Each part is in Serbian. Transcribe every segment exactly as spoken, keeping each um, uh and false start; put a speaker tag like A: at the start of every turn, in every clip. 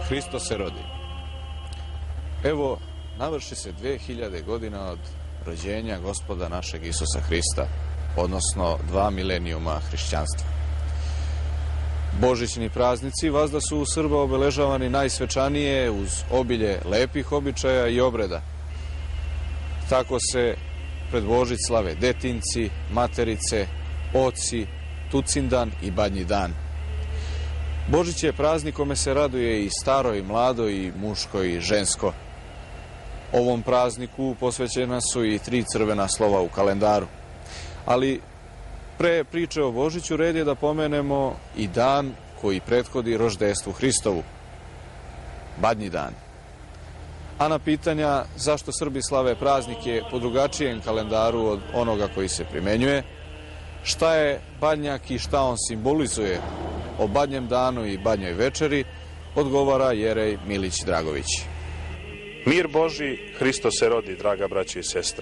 A: Hristo se rodi. Evo, navrši se dve hiljade godina od rođenja Gospoda našeg Isusa Hrista, odnosno dva milenijuma hrišćanstva. Božićni praznici vazda su u Srba obeležavani najsvečanije uz obilje lepih običaja i obreda. Tako se pred Božić slave detinci, materice, oci, tucindan i badnji dan. Božić je praznik kome se raduje i staro i mlado i muško i žensko. Ovom prazniku posvećena su i tri crvena slova u kalendaru. Ali pre priče o Božiću red je da pomenemo i dan koji prethodi roždestvu Hristovu, badnji dan. A na pitanja zašto Srbi slave praznike po drugačijem kalendaru od onoga koji se primenjuje, šta je badnjak i šta on simbolizuje, o badnjem danu i badnjoj večeri, odgovara Jerej Milić Dragović.
B: Mir Boži, Hristo se rodi, draga braće i sestre.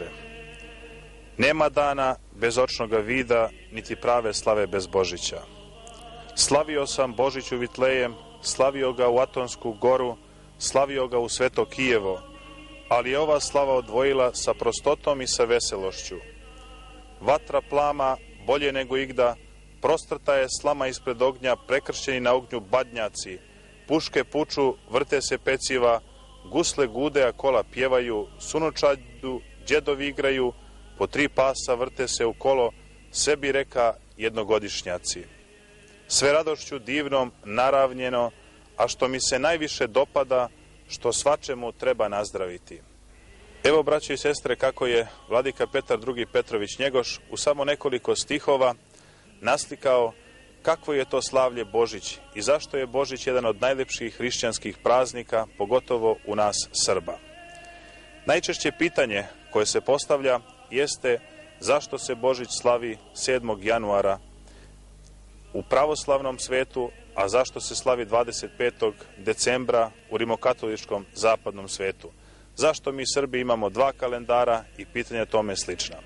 B: Nema dana bez očnoga vida, niti prave slave bez Božića. Slavio sam Božić u Vitlejem, slavio ga u Atonsku goru, slavio ga u Sveto Kijevo, ali je ova slava odvojila sa prostotom i sa veselošću. Vatra plama, bolje nego igda, prostrta je slama ispred ognja, prekršćeni na ognju badnjaci, puške puču, vrte se peciva, gusle gude, a kola pjevaju, sunočadu, džedovi igraju, po tri pasa vrte se u kolo, sebi reka jednogodišnjaci. Sve radošću divnom, naravnjeno, a što mi se najviše dopada, što svačemu treba nazdraviti. Evo, braće i sestre, kako je vladika Petar drugi Petrović Njegoš u samo nekoliko stihova naslikao kakvo je to slavlje Božić i zašto je Božić jedan od najlepših hrišćanskih praznika, pogotovo u nas Srba. Najčešće pitanje koje se postavlja jeste zašto se Božić slavi sedmog januara u pravoslavnom svetu, a zašto se slavi dvadeset petog decembra u rimokatoličkom zapadnom svetu. Zašto mi Srbi imamo dva kalendara i pitanja tome slična.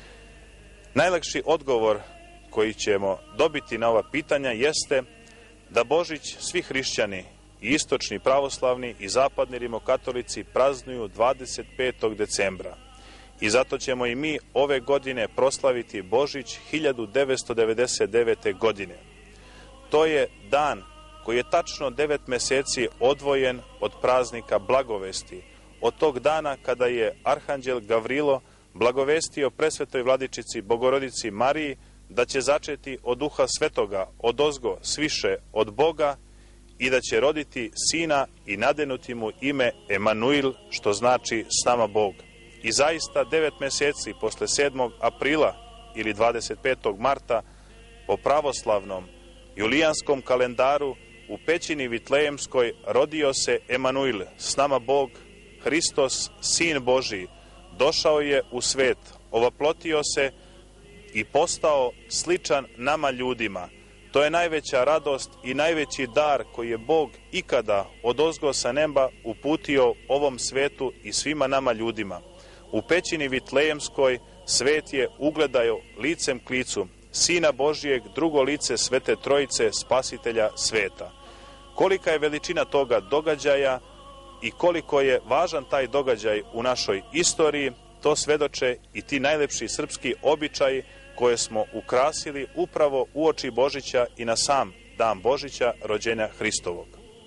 B: Najlakši odgovor koji ćemo dobiti na ova pitanja jeste da Božić svi hrišćani, i istočni pravoslavni i zapadni rimokatolici, praznuju dvadeset petog decembra. I zato ćemo i mi ove godine proslaviti Božić hiljadu devetsto devedeset devete. godine. To je dan koji je tačno devet meseci odvojen od praznika Blagovesti, od tog dana kada je arhanđel Gavrilo blagovestio presvetoj vladičici Bogorodici Mariji da će začeti od Duha Svetoga, odozgo, sviše, od Boga i da će roditi sina i nadenuti mu ime Emanuil, što znači s nama Bog. I zaista devet meseci posle sedmog aprila ili dvadeset petog marta po pravoslavnom julijanskom kalendaru u pećini Vitlejemskoj rodio se Emanuil, s nama Bog, Hristos, Sin Božiji, došao je u svet, ovaplotio se i postao sličan nama ljudima. To je najveća radost i najveći dar koji je Bog ikada odozgo sa neba uputio ovom svetu i svima nama ljudima. U pećini Vitlejemskoj svet je ugledao licem k licu Sina Božijeg, drugo lice Svete Trojice, Spasitelja sveta. Kolika je veličina toga događaja i koliko je važan taj događaj u našoj istoriji, to svedoče i ti najlepši srpski običaji koje smo ukrasili upravo uoči Božića i na sam dan Božića, rođenja Hristovog.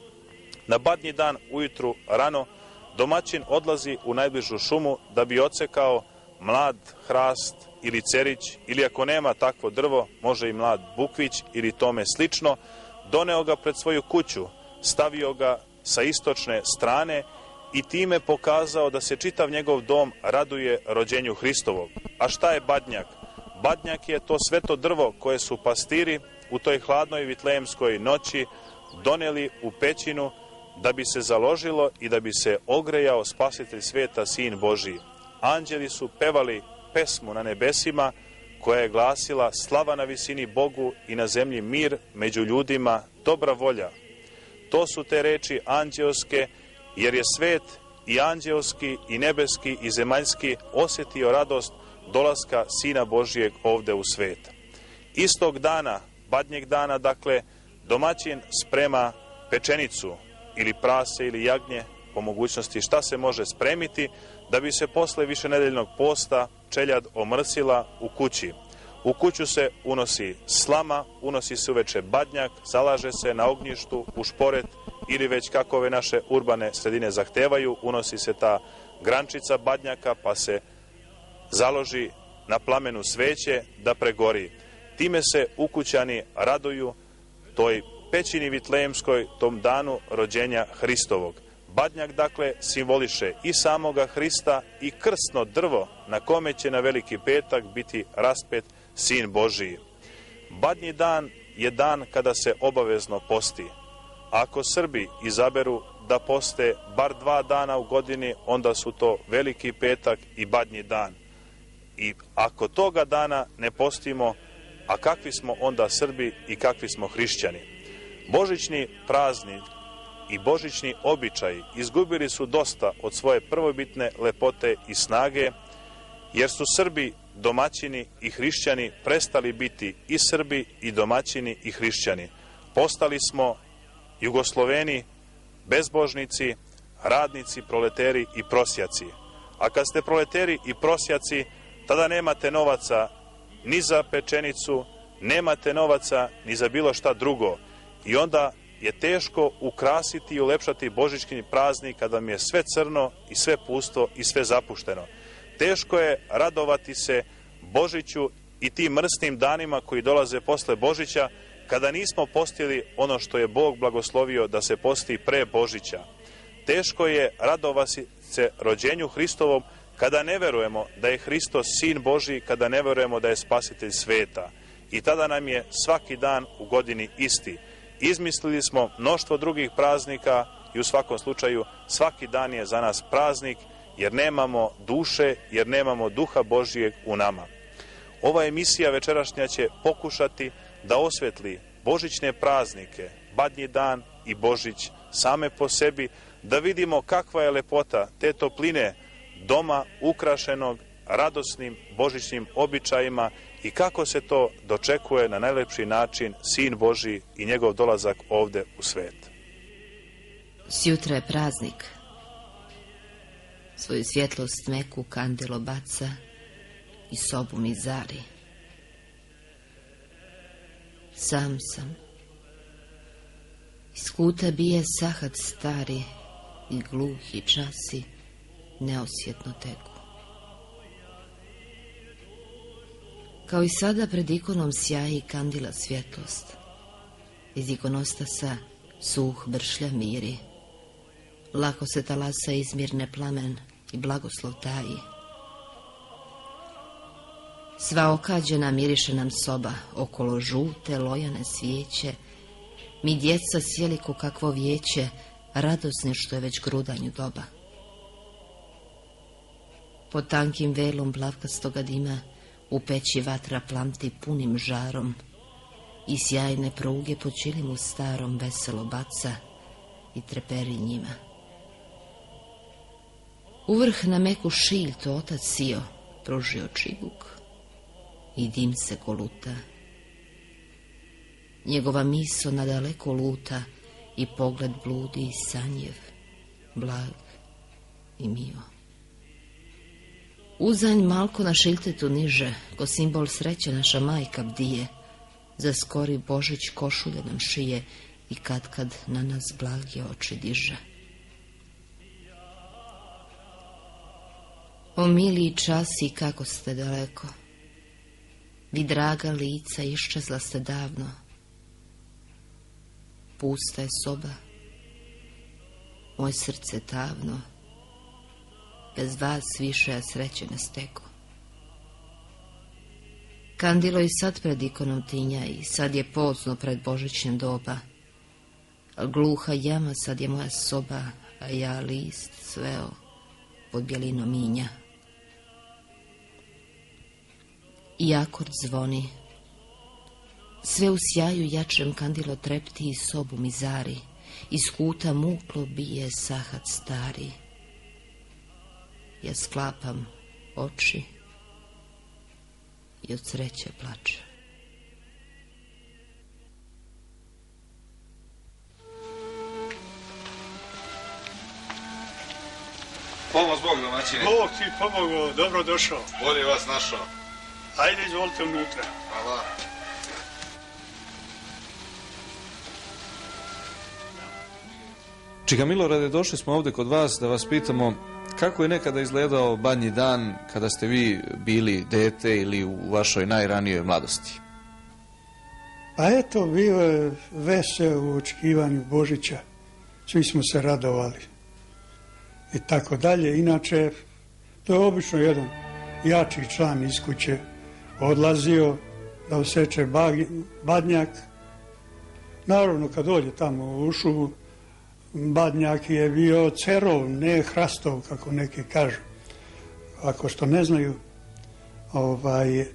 B: Na badnji dan ujutru rano domaćin odlazi u najbližu šumu da bi odsekao mlad hrast ili cerić, ili ako nema takvo drvo, može i mlad bukvić ili tome slično, doneo ga pred svoju kuću, stavio ga sa istočne strane i time pokazao da se čitav njegov dom raduje rođenju Hristovog. A šta je badnjak? Badnjak je to sveto drvo koje su pastiri u toj hladnoj vitlejemskoj noći doneli u pećinu da bi se založilo i da bi se ogrejao Spasitelj sveta, Sin Božiji. Anđeli su pevali pesmu na nebesima koja je glasila slava na visini Bogu i na zemlji mir, među ljudima dobra volja. To su te reči anđeoske, jer je svet i anđeoski i nebeski i zemaljski osjetio radost dolaska Sina Božijeg ovde u svet. Istog dana, badnjeg dana, dakle, domaćin sprema pečenicu, ili prase ili jagnje, po mogućnosti šta se može spremiti, da bi se posle višenedeljnog posta čeljad omrsila u kući. U kuću se unosi slama, unosi se uveče badnjak, zalaže se na ognjištu, u šporet ili već kako ove naše urbane sredine zahtevaju, unosi se ta grančica badnjaka pa se založi na plamenu sveće da pregori. Time se ukućani raduju toj pećini vitlejemskoj, tom danu rođenja Hristovog. Badnjak, dakle, simboliše i samoga Hrista i krsno drvo na kome će na Veliki petak biti raspet Sin Božiji. Badnji dan je dan kada se obavezno posti. Ako Srbi izaberu da poste bar dva dana u godini, onda su to Veliki petak i Badnji dan. I ako toga dana ne postimo, a kakvi smo onda Srbi i kakvi smo hrišćani? Božićni praznik i božićni običaji izgubili su dosta od svoje prvobitne lepote i snage, jer su Srbi domaćini i hrišćani prestali biti i Srbi i domaćini i hrišćani. Postali smo Jugosloveni, bezbožnici, radnici, proleteri i prosjaci. A kad ste proleteri i prosjaci, tada nemate novaca ni za pečenicu, nemate novaca ni za bilo šta drugo. I onda je teško ukrasiti i ulepšati božićni praznik kada vam je sve crno i sve pusto i sve zapušteno. Teško je radovati se Božiću i tim mrsnim danima koji dolaze posle Božića, kada nismo postili ono što je Bog blagoslovio da se posti pre Božića. Teško je radovati se rođenju Hristovom kada ne verujemo da je Hristos Sin Božiji, kada ne verujemo da je Spasitelj sveta. I tada nam je svaki dan u godini isti. Izmislili smo mnoštvo drugih praznika i u svakom slučaju svaki dan je za nas praznik, jer nemamo duše, jer nemamo duha Božijeg u nama. Ova emisija večerašnja će pokušati da osvetli božićne praznike, Badnji dan i Božić same po sebi, da vidimo kakva je lepota te topline doma ukrašenog radosnim božićnim običajima i kako se to dočekuje na najlepši način Sin Božiji i njegov dolazak ovde u svet.
C: Sjutra je praznik. Svoju svjetlost meku kandilo baca i sobu mi zari. Sam sam. Iz kuta bije sahat stari i gluhi časi neosjetno teku. Kao i sada pred ikonom sjaji kandila svjetlost. Iz ikonostasa suh bršlja miri. Lako se talasa izmirne plamen i blagoslov taji. Sva okađena miriše nam soba, okolo žute lojane svijeće. Mi djeca sjeli ko kakvo vijeće, radosne što je već grudanju doba. Pod tankim velom plavkastoga dima u peći vatra plamti punim žarom i sjajne pruge po čilimu starom veselo baca i treperi njima. Uvrh na meku šiljtu otac sio pružio čibuk i dim se koluta. Njegova miso nadaleko luta i pogled bludi i sanjev, blag i mio. Uzanj malko na šiltetu niže, ko simbol sreće naša majka bdije, za skori Božić košulje nam šije i katkad na nas blage oči diže. O mili časi, kako ste daleko, vi draga lica iščezla ste davno. Pusta je soba, moje srce tavno, bez vas više ja sreće ne steko. Kandilo i sad pred ikonom tinja i sad je pozno pred božićnjem doba. Al gluha jama sad je moja soba, a ja list sveo pod bjelinom minja. I akord zvoni, sve u sjaju jačem kandilo trepti i sobu mi zari, iz kuta muklo bije sahat stari. Ja sklapam oči i od sreće plače.
A: Pomoz Bog domaćine.
D: Bog ti pomogao, dobro došao.
A: Bolje vas našao.
D: Ajde, izvolite unutra.
A: Hvala. Čika Milorade, došli smo ovdje kod vas da vas pitamo kako je nekada izgledao badnji dan kada ste vi bili dete ili u vašoj najranijoj mladosti?
D: Pa eto, bio je veseo u očekivanju Božića. Svi smo se radovali. I tako dalje. Inače, to je obično jedan jači član iz kuće odlazio da oseče badnjak. Naravno, kad dođe tamo u šumu, badnjak je bio cerov, ne hrastov, kako neki kažu. Ako što ne znaju, ovaj,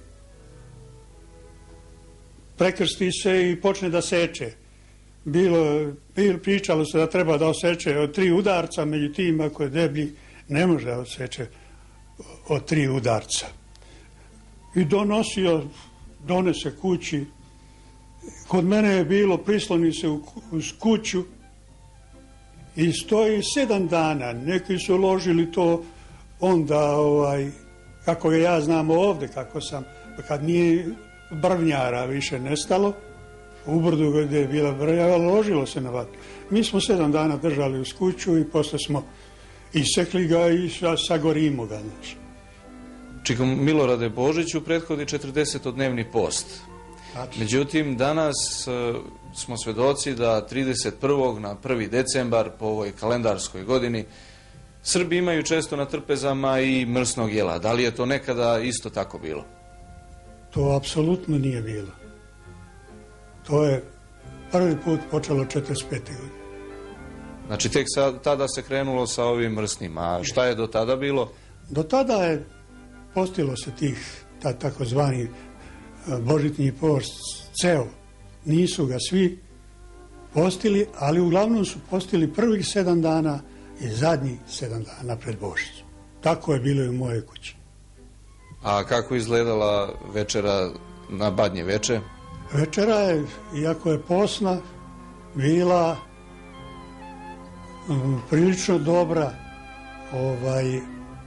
D: prekrsti se i počne da seče. Bilo, bilo, pričalo se da treba da oseče od tri udarca, međutim, ako je deblji, ne može da oseče od tri udarca. I donosio, donese kući. Kod mene je bilo, prisloni se uz kuću i stoji sedam dana. Neki su ložili to onda, ovaj, kako ga ja znam ovdje, kako sam, kad nije brvnjara više nestalo, u brdu gdje je bila brvnjara, ložilo se na vatru. Mi smo sedam dana držali uz kuću i posle smo isekli ga i sagorimo ga. Znači.
A: Čika Milorade, Božiću prethodi četrdesetodnevni post. Znači. Međutim, danas e, smo svedoci da trideset prvog na prvi decembar po ovoj kalendarskoj godini Srbi imaju često na trpezama i mrsnog jela. Da li je to nekada isto tako bilo?
D: To apsolutno nije bilo. To je prvi put počelo četrdeset pete godine.
A: Znači, tek sad, tada se krenulo sa ovim mrsnim. A šta je do tada bilo?
D: Do tada je postilo se tih, ta, takozvani božitni post ceo. Nisu ga svi postili, ali uglavnom su postili prvih sedam dana i zadnjih sedam dana pred Božić. Tako je bilo i u mojoj kući.
A: A kako izgledala večera na badnje veče?
D: Večera je, iako je posna, bila um, prilično dobra. Ovaj,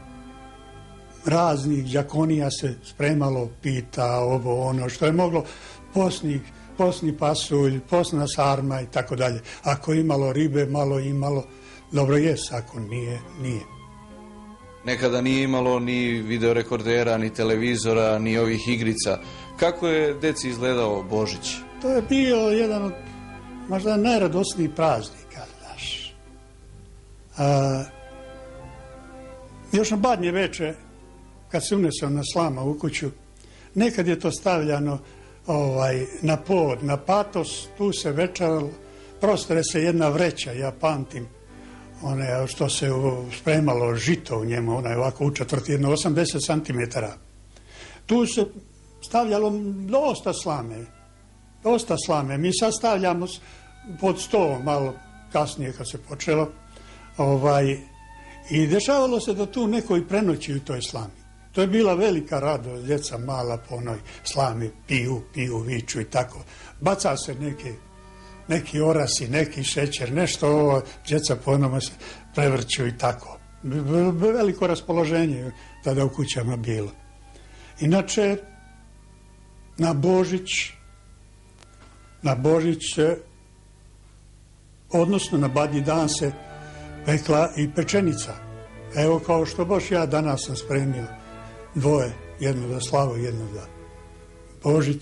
D: raznih đakonija se spremalo, pita, ovo, ono, što je moglo, posni, posni pasulj, posna sarma i tako dalje. Ako imalo ribe, malo imalo, dobro jes, ako nije, nije.
A: Nekada nije imalo ni videorekordera, ni televizora, ni ovih igrica. Kako je deci izgledao Božić?
D: To je bio jedan od možda najradosnijih praznika, znaš. A, još na badnje veče, kad se unesao na slama u kuću, nekad je to stavljano ovaj, na pod, na patos, tu se večeralo, prostore se jedna vreća, ja pamtim, one što se spremalo žito u njemu, ona je ovako u četvrti, jedno osamdeset centimetara. Tu se stavljalo dosta slame, dosta slame. Mi sad stavljamo pod sto, malo kasnije kad se počelo, ovaj, i dešavalo se da tu neko i prenoći u toj slami. To je bila velika radost, djeca mala po onoj slami, piju, piju, viču i tako. Baca se neki, neki orasi, neki šećer, nešto ovo, djeca po onome se prevrću i tako. Veliko raspoloženje tada u kućama bilo. Inače, na Božić, na Božić se, odnosno na badnji dan se pekla i pečenica. Evo kao što baš ja danas sam spremio dvoje, jedno za slavu, jedno za Božić.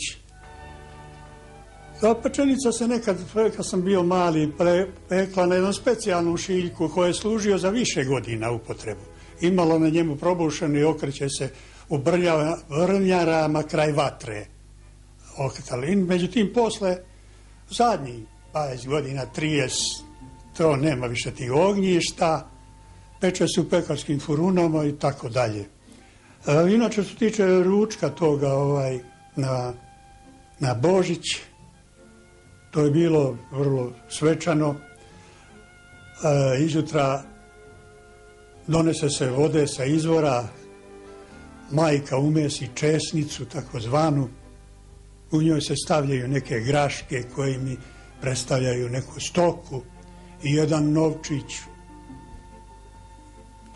D: Ta pečenica se nekad, kad sam bio mali, pekla na jednom specijalnom šiljku koji je služio za više godina upotrebu. Imalo na njemu probušeno i okreće se u brnjarama kraj vatre. Okretali. Međutim, posle zadnjih dvadeset godina, trideset, to nema više tih ognjišta, peče se u pekarskim furunama i tako dalje. E, inače, što tiče ručka toga ovaj, na, na Božić, to je bilo vrlo svečano. E, izjutra donese se vode sa izvora, majka umesi česnicu, takozvanu. U njoj se stavljaju neke graške koje mi predstavljaju neku stoku i jedan novčić.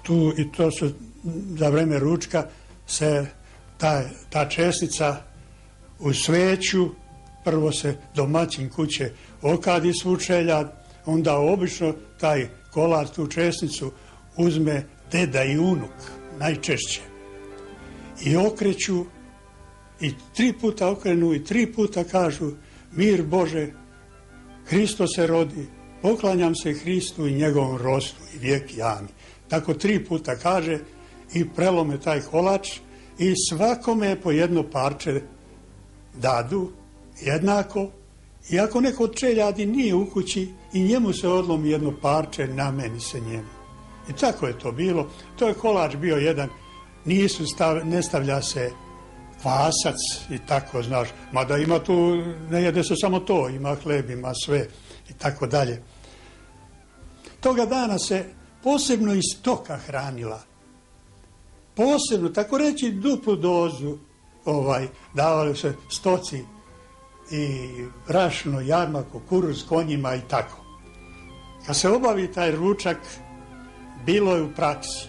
D: tu, i to su za vreme ručka, se ta, ta čestica u sveću, prvo se domaćin kuće okadi svučelja, onda obično taj kolač, tu česnicu, uzme deda i unuk, najčešće. I okreću, i tri puta okrenu, i tri puta kažu: mir Bože, Hristo se rodi, poklanjam se Hristu i njegovom rostu i vijek jami. Tako tri puta kaže i prelome taj kolač i svakome po jedno parče dadu jednako. I ako neko od čeljadi nije u kući, i njemu se odlomi jedno parče, nameni se njemu. I tako je to bilo. To je kolač bio jedan, nisu stav, ne stavlja se kvasac i tako, znaš. Mada ima tu, ne jede se samo to, ima hleb, ima sve i tako dalje. Toga dana se posebno iz stoka hranila. Posebno, tako reći, duplu dozu ovaj, davali se stoci i brašno, jarma, kukuruz, konjima i tako. Kad se obavi taj ručak, bilo je u praksi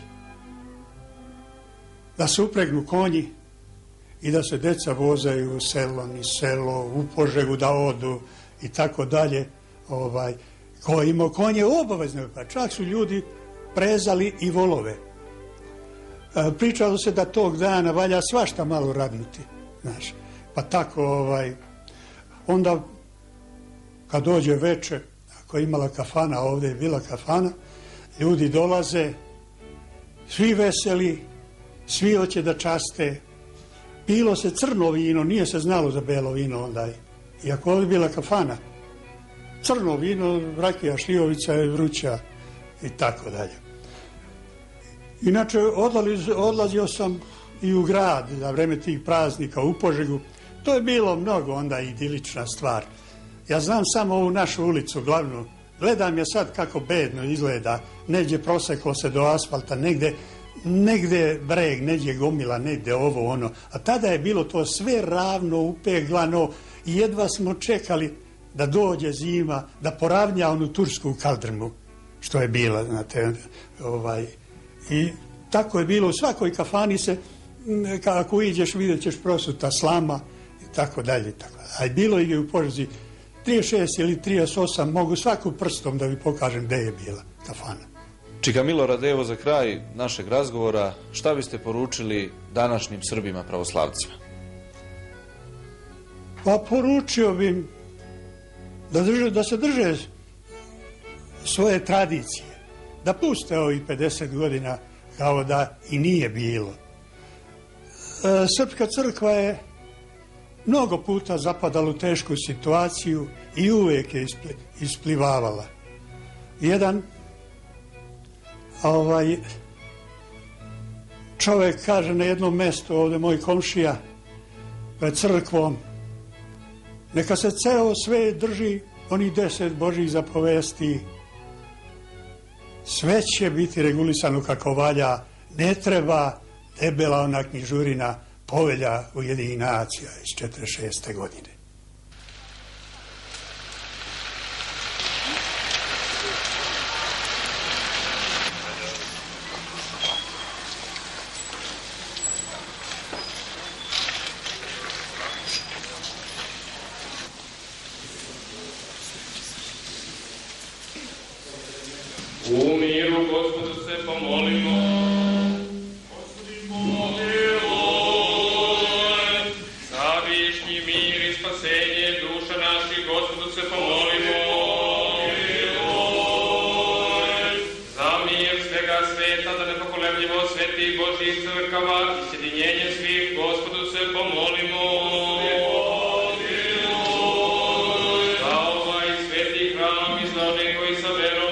D: da se upregnu konji i da se deca vozaju u selo, ni selo, u Požegu da odu i tako dalje. Ovaj, ko je imao konje obavezno, pa čak su ljudi prezali i volove. E, pričalo se da tog dana valja svašta malo radnuti, znaš. Pa tako, ovaj, onda kad dođe veče, ako je imala kafana, ovdje je bila kafana, ljudi dolaze, svi veseli, svi hoće da časte. Pilo se crno vino, nije se znalo za belo vino onda. Iako ovdje je bila kafana, crno vino, rakija, šljivovica je vruća i tako dalje. Inače, odlazio sam i u grad za vreme tih praznika u Požegu. To je bilo mnogo onda idilična stvar. Ja znam samo ovu našu ulicu glavnu. Gledam je sad kako bedno izgleda. Negdje proseklo se do asfalta, negdje, negdje breg, negdje gomila, negdje ovo ono. A tada je bilo to sve ravno, upeglano i jedva smo čekali da dođe zima, da poravnja onu tursku kaldrmu, što je bila, znate, ovaj. I tako je bilo u svakoj kafani se, kako iđeš, vidjet ćeš prosuta slama i tako dalje. A je bilo i u Požegi trideset šest ili trideset osam, mogu svaku prstom da vi pokažem gde je bila kafana.
A: Čika Milorade, evo za kraj našeg razgovora, šta biste poručili današnjim Srbima pravoslavcima?
D: Pa poručio bih da, drže, da se drže svoje tradicije, da puste ovih pedeset godina kao da i nije bilo. E, Srpska crkva je mnogo puta zapadala u tešku situaciju i uvijek je ispli, isplivavala. Jedan ovaj, čovjek kaže na jednom mjestu, ovdje moj komšija, pred crkvom, neka se ceo sve drži onih deset Božjih zapovesti, sve će biti regulisano kako valja, ne treba debela ona knjižurina Povelja Ujedinjenih nacija iz četrdeset šeste godine.
E: U miru Gospodu se pomolimo. Gospodi pomiluje. Za višnji mir i spasenje duša naših, Gospodu se pomolimo. Za mir svega sveta, da nepokolebljivo sveti Božjih crkava i sjedinjenje svih, Gospodu se pomolimo. Za ovaj sveti hram i za one koji sa verom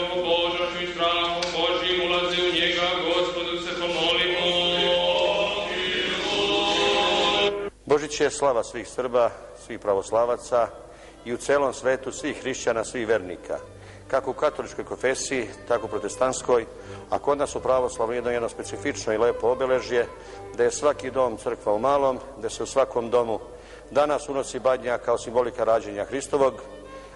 F: Božić je slava svih Srba, svih pravoslavaca i u celom svetu svih hrišćana, svih vernika. Kako u katoličkoj konfesiji, tako u protestantskoj, a kod nas u pravoslavnom jedno jedno specifično i lepo obeležje, da je svaki dom crkva u malom, da se u svakom domu danas unosi badnja kao simbolika rađenja Hristovog,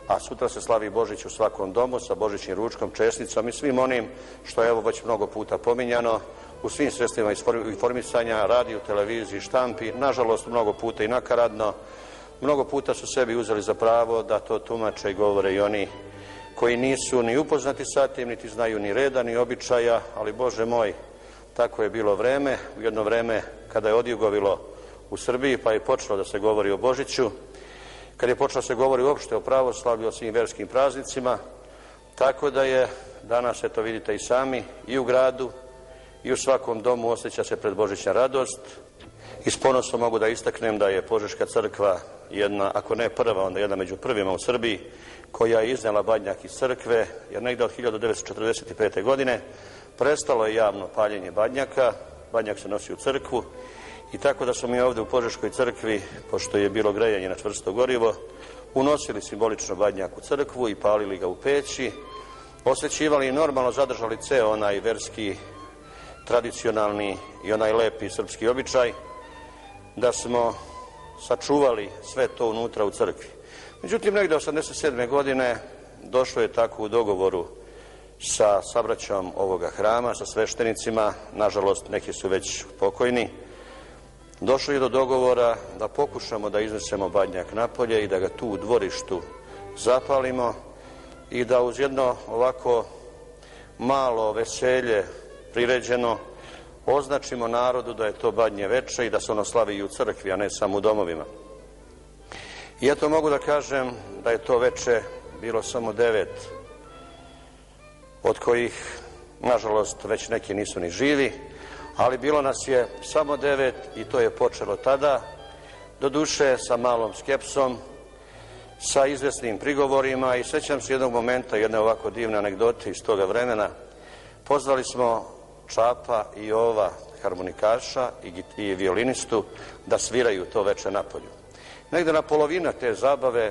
F: a sutra se slavi Božić u svakom domu sa božićnim ručkom, česnicom i svim onim što je evo već mnogo puta pominjano u svim sredstvima informisanja, radiju, televiziji, štampi, nažalost mnogo puta i nakaradno. Mnogo puta su sebi uzeli za pravo da to tumače i govore i oni koji nisu ni upoznati sa tim, niti znaju ni reda, ni običaja, ali Bože moj, tako je bilo vreme, u jedno vreme kada je odjugovilo u Srbiji, pa je počelo da se govori o Božiću, kad je počelo da se govori uopšte o pravoslavlju, o svim verskim praznicima, tako da je danas, eto vidite i sami, i u gradu, i u svakom domu osjeća se predbožićna radost. I s ponosom mogu da istaknem da je Požeška crkva jedna, ako ne prva, onda jedna među prvima u Srbiji, koja je iznela badnjak iz crkve, jer negde od hiljadu devetsto četrdeset pete. godine prestalo je javno paljenje badnjaka, badnjak se nosi u crkvu i tako da smo mi ovde u Požeškoj crkvi, pošto je bilo grejanje na čvrsto gorivo, unosili simbolično badnjak u crkvu i palili ga u peći, osvećivali i normalno zadržali ceo onaj verski, tradicionalni i onaj lepi srpski običaj, da smo sačuvali sve to unutra u crkvi. Međutim, negde osamdeset sedme. godine došlo je tako u dogovoru sa sabraćom ovoga hrama, sa sveštenicima, nažalost neki su već pokojni, došlo je do dogovora da pokušamo da iznesemo badnjak napolje i da ga tu u dvorištu zapalimo i da uz jedno ovako malo veselje priređeno označimo narodu da je to badnje veče i da se ono slavi i u crkvi, a ne samo u domovima. I eto mogu da kažem da je to veče bilo samo devet, od kojih, nažalost, već neki nisu ni živi, ali bilo nas je samo devet i to je počelo tada, doduše sa malom skepsom, sa izvesnim prigovorima i sećam se jednog momenta, jedne ovako divne anegdote iz toga vremena. Pozvali smo Čapa i Jova, harmonikaša i violinistu, da sviraju to veče napolju. Negde na polovina te zabave,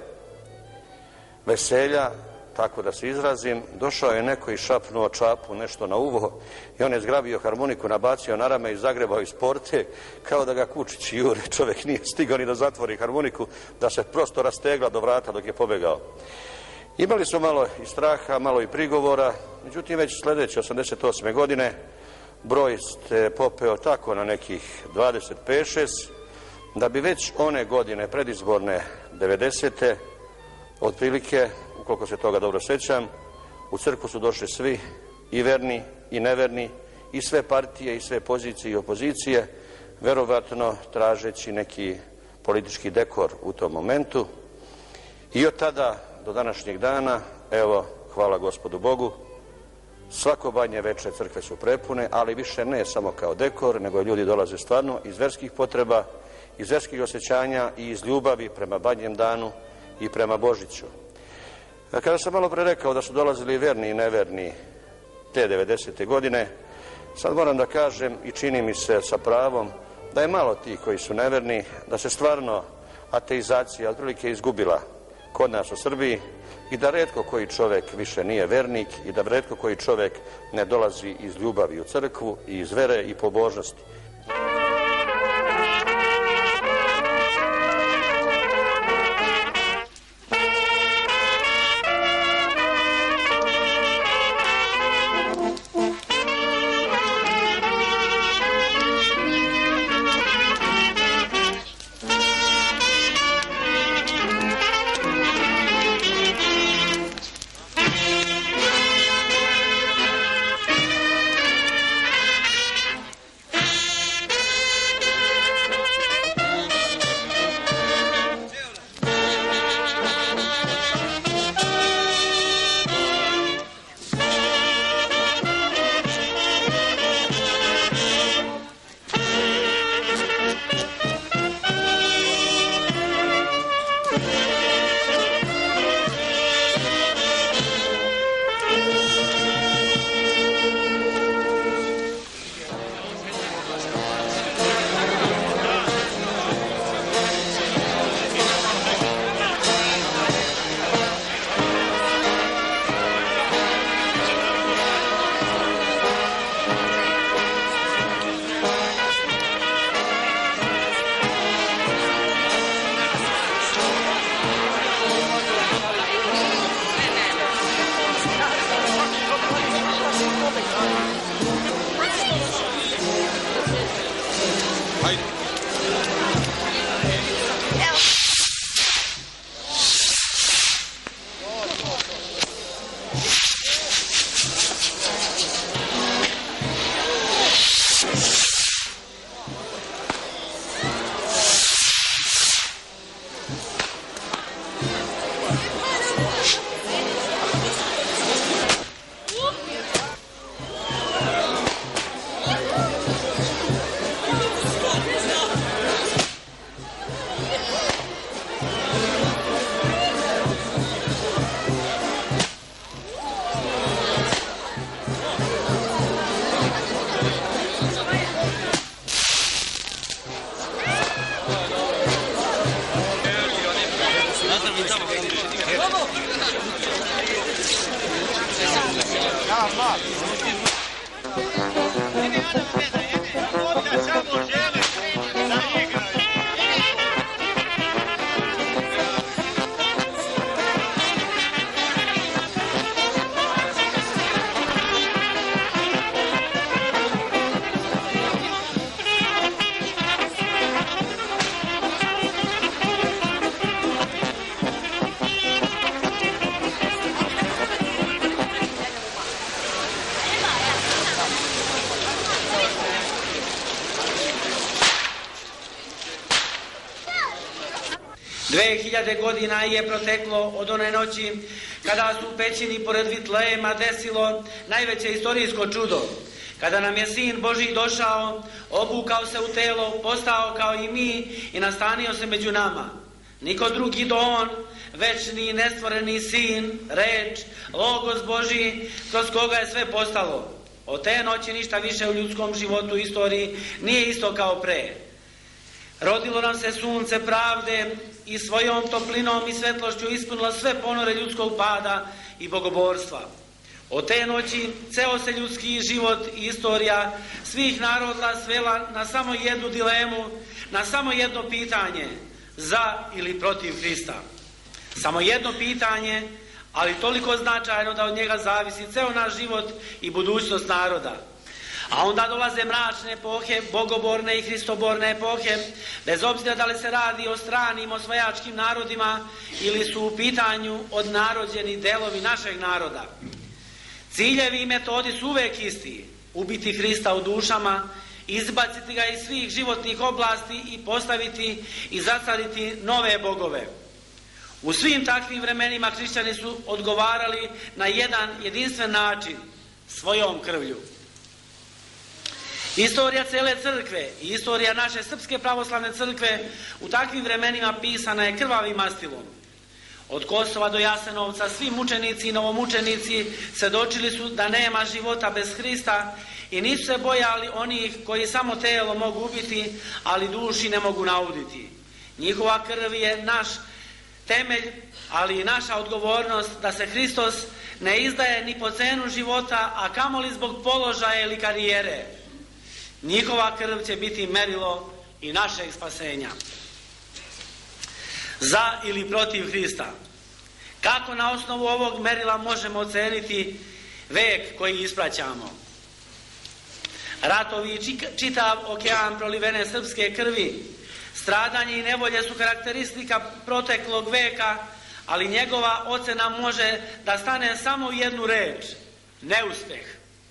F: veselja, tako da se izrazim, došao je neko i šapnuo Čapu nešto na uvo i on je zgrabio harmoniku, nabacio na rame i zagrebao iz porte, kao da ga kučići jure. Čovek nije stigao ni da zatvori harmoniku, da se prosto rastegla do vrata dok je pobegao. Imali smo malo i straha, malo i prigovora, međutim već sledeće osamdeset osme. godine broj ste popeo tako na nekih dvadeset pet šest, da bi već one godine predizborne devedesete otprilike, ukoliko se toga dobro sećam, u crkvu su došli svi, i verni i neverni, i sve partije i sve pozicije i opozicije, verovatno tražeći neki politički dekor u tom momentu. I od tada do današnjeg dana, evo, hvala Gospodu Bogu, svako badnje veče crkve su prepune, ali više ne samo kao dekor, nego ljudi dolaze stvarno iz verskih potreba, iz verskih osjećanja i iz ljubavi prema badnjem danu i prema Božiću. Kada sam malo pre rekao da su dolazili verni i neverni te devedesete. godine, sad moram da kažem i čini mi se sa pravom da je malo tih koji su neverni, da se stvarno ateizacija otprilike izgubila kod nas u Srbiji i da retko koji čovek više nije vernik i da retko koji čovek ne dolazi iz ljubavi u crkvu i iz vere i pobožnosti.
G: Dve hiljade godina je proteklo od one noći kada su u pećini pored Vitlejema desilo najveće istorijsko čudo. Kada nam je Sin Božji došao, obukao se u telo, postao kao i mi i nastanio se među nama. Niko drugi do on, večni nestvoreni Sin, reč, Logos Božji, kroz koga je sve postalo. Od te noći ništa više u ljudskom životu i istoriji nije isto kao pre. Rodilo nam se sunce pravde i svojom toplinom i svetlošću ispunilo sve ponore ljudskog pada i bogoborstva. Od te noći ceo se ljudski život i istorija svih naroda svela na samo jednu dilemu, na samo jedno pitanje, za ili protiv Hrista. Samo jedno pitanje, ali toliko značajno da od njega zavisi ceo naš život i budućnost naroda. A onda dolaze mračne epohe, bogoborne i hristoborne epohe, bez obzira da li se radi o stranim osvajačkim narodima ili su u pitanju odnarođeni delovi našeg naroda. Ciljevi i metodi su uvek isti: ubiti Hrista u dušama, izbaciti ga iz svih životnih oblasti i postaviti i zacariti nove bogove. U svim takvim vremenima hrišćani su odgovarali na jedan jedinstven način, svojom krvlju. Istorija cele crkve i istorija naše Srpske pravoslavne crkve u takvim vremenima pisana je krvavim mastilom. Od Kosova do Jasenovca svi mučenici i novomučenici svedočili su da nema života bez Hrista i nisu se bojali onih koji samo telo mogu ubiti, ali duši ne mogu nauditi. Njihova krv je naš temelj, ali i naša odgovornost da se Hristos ne izdaje ni po cenu života, a kamoli zbog položaja ili karijere. Njihova krv će biti merilo i našeg spasenja. Za ili protiv Hrista. Kako na osnovu ovog merila možemo oceniti vek koji ispraćamo? Ratovi i čitav okean prolivene srpske krvi, stradanje i nevolje su karakteristika proteklog veka, ali njegova ocena može da stane samo u jednu reč: neuspeh.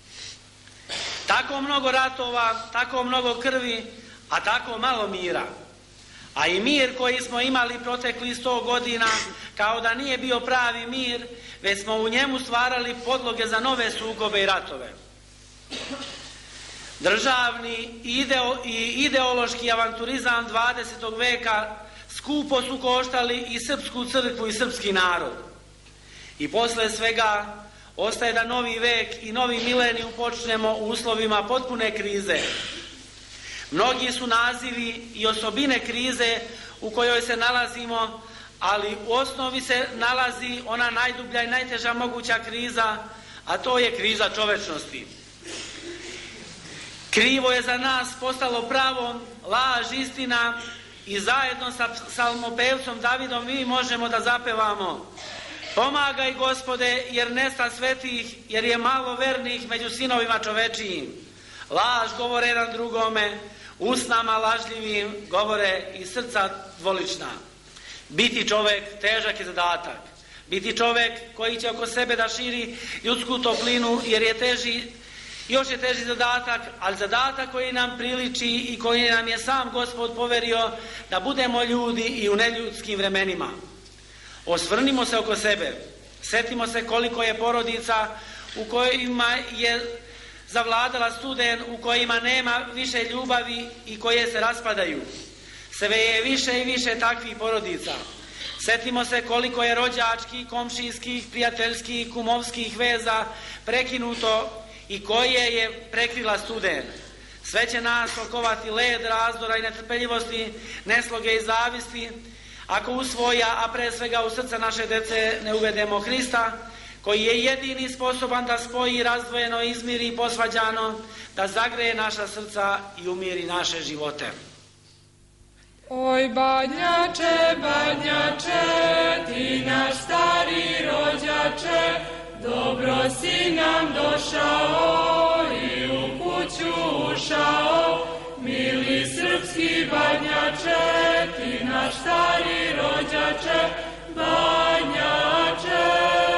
G: Tako mnogo ratova, tako mnogo krvi, a tako malo mira. A i mir koji smo imali protekli sto godina, kao da nije bio pravi mir, već smo u njemu stvarali podloge za nove sukobe i ratove. Državni ideo, i ideološki avanturizam dvadesetog veka skupo su koštali i srpsku crkvu i srpski narod. I posle svega ostaje da novi vek i novi milenijum počnemo u uslovima potpune krize. Mnogi su nazivi i osobine krize u kojoj se nalazimo, ali u osnovi se nalazi ona najdublja i najteža moguća kriza, a to je kriza čovečnosti. Krivo je za nas postalo pravo, laž, istina, i zajedno sa psalmopevcom Davidom mi možemo da zapevamo: pomagaj, Gospode, jer nesta svetih, jer je malo vernih među sinovima čovečijim. Laž govore jedan drugome, usnama lažljivim govore i srca dvolična. Biti čovek težak je zadatak. Biti čovek koji će oko sebe da širi ljudsku toplinu, jer je teži, još je teži zadatak, ali zadatak koji nam priliči i koji nam je sam Gospod poverio da budemo ljudi i u neljudskim vremenima. Osvrnimo se oko sebe, setimo se koliko je porodica u kojima je zavladala studen, u kojima nema više ljubavi i koje se raspadaju. Sve je više i više takvih porodica. Setimo se koliko je rođačkih, komšijskih, prijateljskih, kumovskih veza prekinuto i koje je prekrila studen. Sve će nas okovati led razdora i netrpeljivosti, nesloge i zavisti, ako u svoja, a pre svega u srca naše dece ne uvedemo Hrista, koji je jedini sposoban da spoji razdvojeno, izmiri posvađano, da zagreje naša srca i umiri naše živote.
H: Oj badnjače, badnjače, ti naš stari rođače, dobro si nam došao i u kuću ušao. Mili srpski badnjače, ti naš stari rođače, badnjače,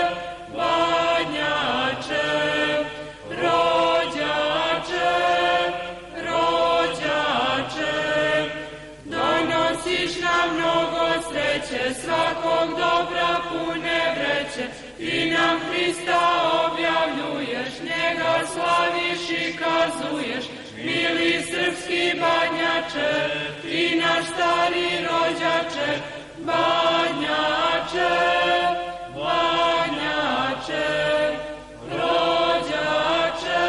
H: badnjače, rođače, rođače. Donosiš nam mnogo sreće, svakog dobra pune vreće, ti nam Hrista objavljuješ, njega slaviš i kazuješ. Mili srpski badnjače, ti naš stari rođače, badnjače, badnjače, rođače,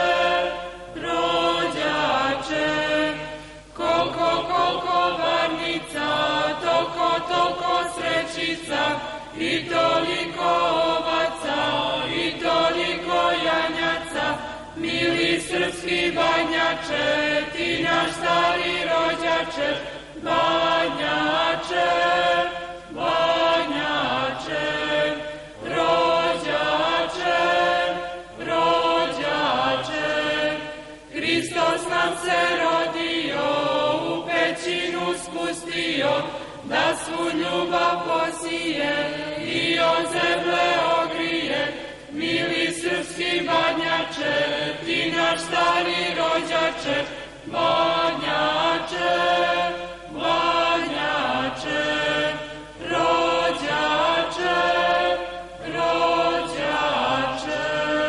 H: rođače. Koliko, koliko varnica, toliko, toliko srećica, i toliko ovaca, i toliko janjaca. Mili srpski badnjače, ti naš stari rođače, badnjače, badnjače, rođače, rođače. Hristos nam se rodio, u pećinu spustio, da svu ljubav posije i od zemlje ogrije. Mili srpski badnjače, ti naš stari rođače, badnjače, badnjače, rođače, rođače.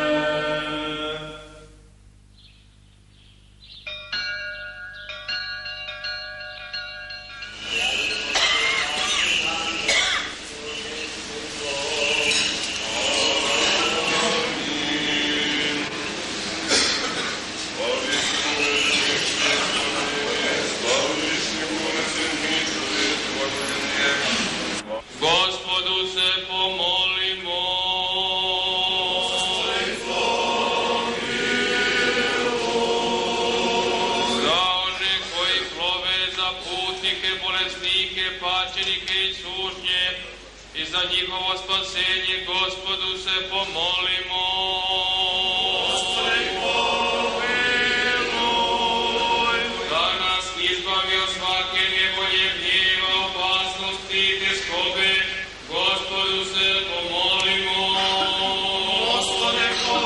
E: Gospodu se pomolimo. Za one koji plove, za putnike, bolesnike, pačenike i sužnje i za njihovo spasenje, Gospodu se pomolimo. Da nas izbavi od svake nevolje, gnjeva, opasnosti i tjeskobe, Gospodu se pomolimo. Gospode,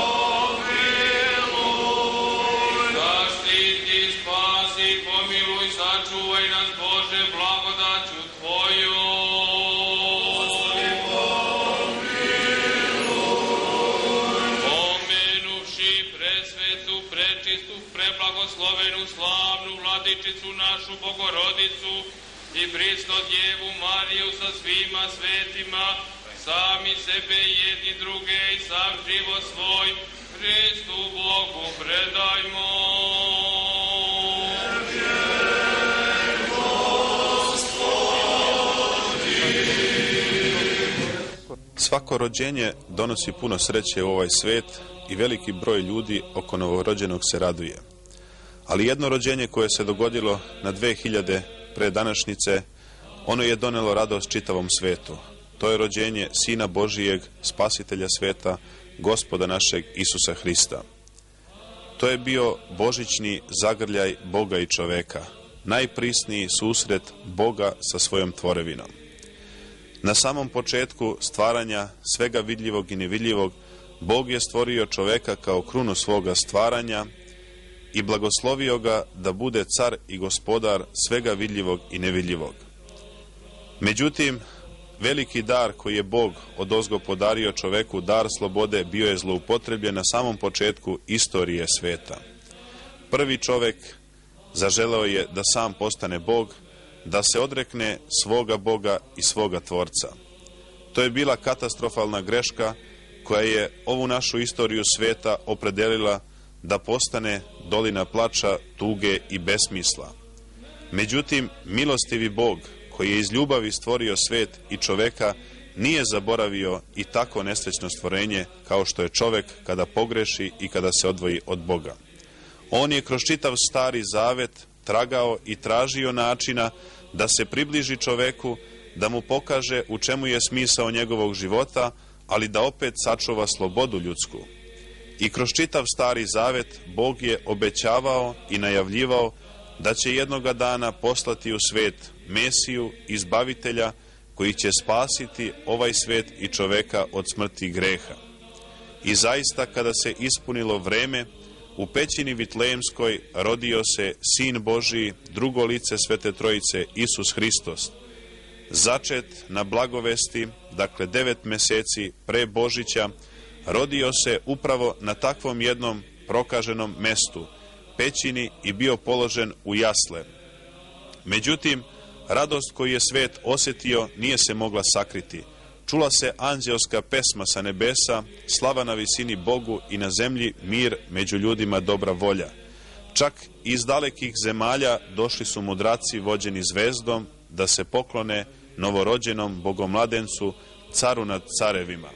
E: pomiluj. Zaštiti, spasi, pomiluj, sačuvaj nas, Bože, blagodaću Tvojom. Gospode, pomiluj. Pomenuvši presvetu, prečistu, preblagoslovenu, slavnu Vladičicu našu Bogorodicu i prisno Djevu Mariju sa svima svetima, sami sebe jedni druge i sam život svoj Hristu Bogu predajmo.
B: Svako rođenje donosi puno sreće u ovaj svet i veliki broj ljudi oko novorođenog se raduje. Ali jedno rođenje koje se dogodilo na dve hiljade pre današnjice, ono je donelo radost čitavom svetu. To je rođenje Sina Božijeg, Spasitelja sveta, Gospoda našeg Isusa Hrista. To je bio božićni zagrljaj Boga i čoveka, najprisniji susret Boga sa svojom tvorevinom. Na samom početku stvaranja svega vidljivog i nevidljivog, Bog je stvorio čoveka kao krunu svoga stvaranja i blagoslovio ga da bude car i gospodar svega vidljivog i nevidljivog. Međutim, veliki dar koji je Bog odozgo podario čoveku, dar slobode, bio je zloupotrebljen na samom početku istorije sveta. Prvi čovek zaželeo je da sam postane Bog, da se odrekne svoga Boga i svoga Tvorca. To je bila katastrofalna greška koja je ovu našu istoriju sveta opredelila da postane dolina plača, tuge i besmisla. Međutim, milostivi Bog, koji je iz ljubavi stvorio svet i čoveka, nije zaboravio i tako nesrećno stvorenje kao što je čovek kada pogreši i kada se odvoji od Boga. On je kroz čitav Stari Zavet tragao i tražio načina da se približi čoveku, da mu pokaže u čemu je smisao njegovog života, ali da opet sačuva slobodu ljudsku. I kroz čitav Stari Zavet Bog je obećavao i najavljivao da će jednoga dana poslati u svet Mesiju, izbavitelja, koji će spasiti ovaj svet i čoveka od smrti i greha. I zaista, kada se ispunilo vreme, u pećini Vitlejemskoj rodio se Sin Božiji, drugo lice Svete Trojice, Isus Hristos, začet na blagovesti, dakle devet meseci pre Božića, rodio se upravo na takvom jednom prokaženom mestu, pećini, i bio položen u jasle. Međutim, radost koju je svet osjetio nije se mogla sakriti. Čula se anđelska pesma sa nebesa, slava na visini Bogu i na zemlji mir, među ljudima dobra volja. Čak iz dalekih zemalja došli su mudraci vođeni zvezdom da se poklone novorođenom bogomladencu, caru nad carevima.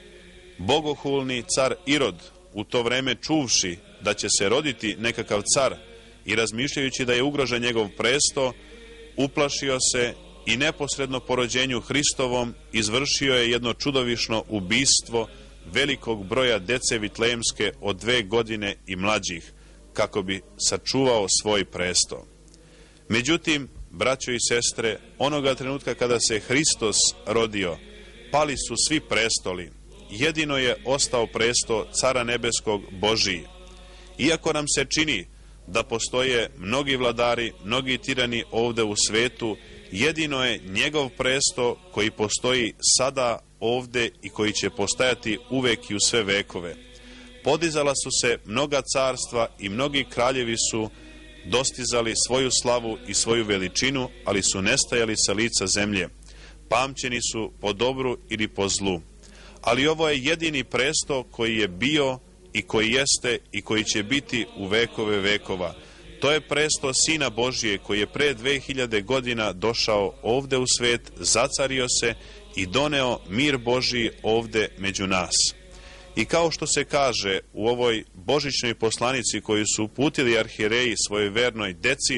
B: Bogohulni car Irod, u to vreme čuvši da će se roditi nekakav car i razmišljajući da je ugrožen njegov presto, uplašio se i neposredno po rođenju Hristovom izvršio je jedno čudovišno ubistvo velikog broja dece Vitlejemske od dve godine i mlađih, kako bi sačuvao svoj presto. Međutim, braćo i sestre, onoga trenutka kada se Hristos rodio, pali su svi prestoli. Jedino je ostao presto Cara nebeskog Božiji. Iako nam se čini da postoje mnogi vladari, mnogi tirani ovde u svetu, jedino je njegov presto koji postoji sada ovde i koji će postajati uvek i u sve vekove. Podizala su se mnoga carstva i mnogi kraljevi su dostizali svoju slavu i svoju veličinu, ali su nestajali sa lica zemlje. Pamćeni su po dobru ili po zlu. Ali ovo je jedini presto koji je bio i koji jeste i koji će biti u vekove vekova. To je presto Sina Božije koji je pre dve hiljade godina došao ovde u svet, zacario se i doneo mir Božiji ovde među nas. I kao što se kaže u ovoj božićnoj poslanici koju su uputili arhijereji svojoj vernoj deci,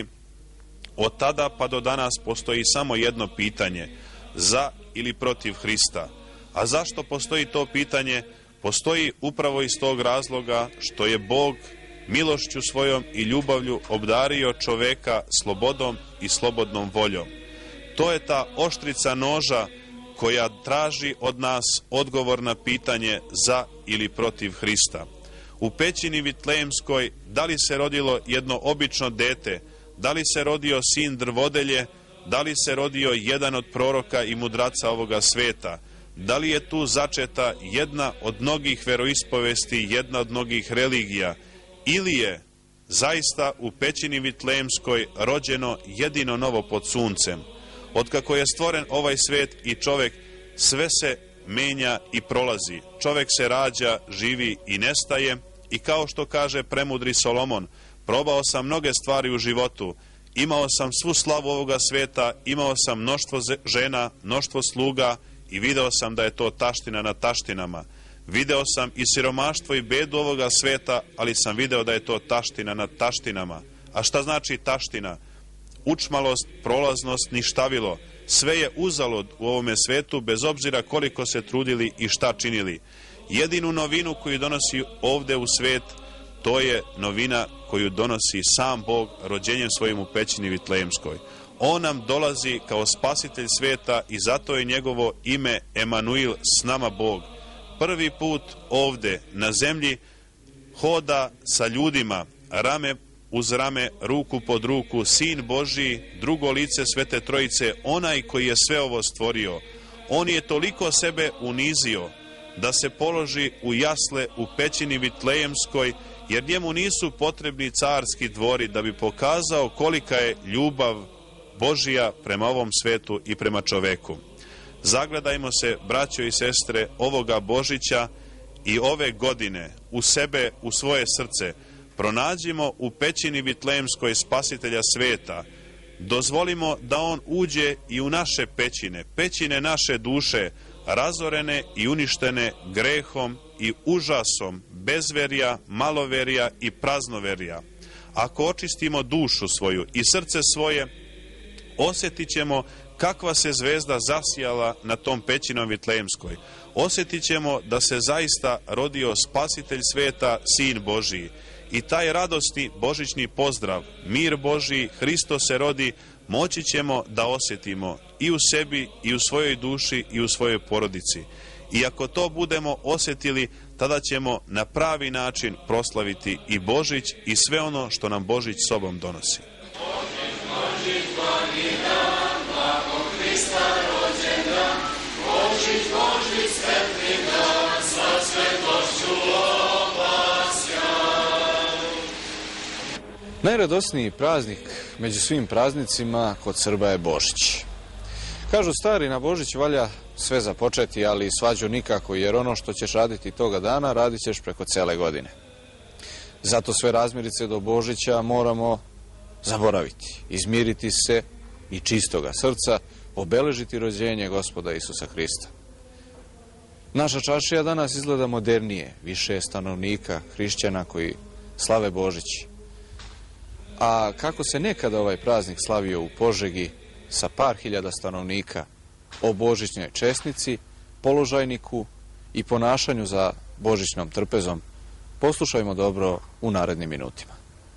B: od tada pa do danas postoji samo jedno pitanje, za ili protiv Hrista. A zašto postoji to pitanje? Postoji upravo iz tog razloga što je Bog milošću svojom i ljubavlju obdario čoveka slobodom i slobodnom voljom. To je ta oštrica noža koja traži od nas odgovor na pitanje za ili protiv Hrista. U pećini Vitlejemskoj da li se rodilo jedno obično dete, da li se rodio sin drvodelje, da li se rodio jedan od proroka i mudraca ovoga sveta, da li je tu začeta jedna od mnogih veroispovesti, jedna od mnogih religija, ili je zaista u pećini Vitlejemskoj rođeno jedino novo pod suncem. Otkako je stvoren ovaj svet i čovek, sve se menja i prolazi. Čovek se rađa, živi i nestaje, i kao što kaže premudri Solomon, probao sam mnoge stvari u životu, imao sam svu slavu ovoga sveta, imao sam mnoštvo žena, mnoštvo sluga, i video sam da je to taština na taštinama. Video sam i siromaštvo i bedu ovoga sveta, ali sam video da je to taština na taštinama. A šta znači taština? Učmalost, prolaznost, ništavilo. Sve je uzalud u ovome svetu, bez obzira koliko se trudili i šta činili. Jedinu novinu koju donosi ovde u svet, to je novina koju donosi sam Bog rođenjem svojim u pećini Vitlejemskoj. On nam dolazi kao spasitelj sveta i zato je njegovo ime Emanuil, s nama Bog. Prvi put ovde na zemlji hoda sa ljudima, rame uz rame, ruku pod ruku, Sin Božiji, drugo lice Svete Trojice, onaj koji je sve ovo stvorio. On je toliko sebe unizio da se položi u jasle u pećini Vitlejemskoj, jer njemu nisu potrebni carski dvori, da bi pokazao kolika je ljubav Božija prema ovom svetu i prema čoveku. Zagledajmo se, braćo i sestre, ovoga Božića i ove godine u sebe, u svoje srce. Pronađimo u pećini Vitlejemskoj spasitelja sveta. Dozvolimo da on uđe i u naše pećine, pećine naše duše, razorene i uništene grehom i užasom bezverja, maloverja i praznoverja. Ako očistimo dušu svoju i srce svoje, osjetit ćemo kakva se zvezda zasijala na tom pećinom Vitlejemskoj. Osjetit ćemo da se zaista rodio spasitelj sveta, Sin Božiji. I taj radosni božićni pozdrav, mir Božiji, Hristo se rodi, moći ćemo da osjetimo i u sebi, i u svojoj duši, i u svojoj porodici. I ako to budemo osjetili, tada ćemo na pravi način proslaviti i Božić i sve ono što nam Božić sobom donosi.
H: Božić, Božić, blagi dan, blagog Hrista rođendan, Božić, Božić, svetli dan, sa svetlošću obasjan.
A: Najradosniji praznik među svim praznicima kod Srba je Božić. Kažu stari, na Božić valja sve započeti, ali svađu nikako, jer ono što ćeš raditi toga dana, radit ćeš preko cele godine. Zato sve razmirice do Božića moramo zaboraviti, izmiriti se i čistoga srca, obeležiti rođenje Gospoda Isusa Hrista. Naša čaršija danas izgleda modernije, više je stanovnika, hrišćana koji slave Božić. A kako se nekada ovaj praznik slavio u Požegi sa par hiljada stanovnika, o božićnoj česnici, položajniku i ponašanju za božićnom trpezom, poslušajmo dobro u narednim minutima.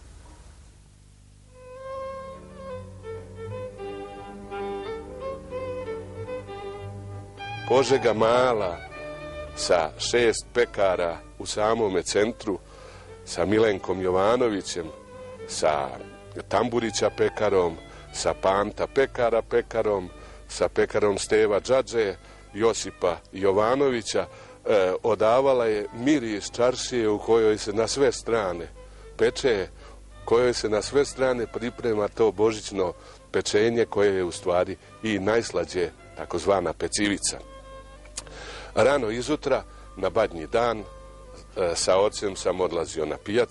I: Požega mala sa šest pekara u samome centru, sa Milenkom Jovanovićem, sa Tamburića pekarom, sa Panta Pekara pekarom, sa pekarom Steva Đađe, Josipa Jovanovića, e, odavala je miris čaršije u kojoj se na sve strane peče, kojoj se na sve strane priprema to božićno pečenje koje je u stvari i najslađe, takozvana pecivica. Rano izutra, na Badnji dan, e, sa ocem sam odlazio na pijac,